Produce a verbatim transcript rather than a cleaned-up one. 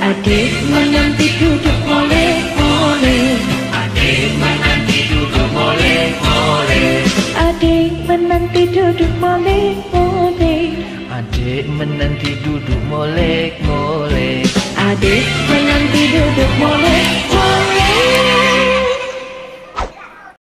Adik menanti duduk oleh-oleh. Adik menanti duduk molek-molek. Adik menanti duduk oleh-oleh. Adik menanti duduk molek-molek. Adik menanti duduk molek.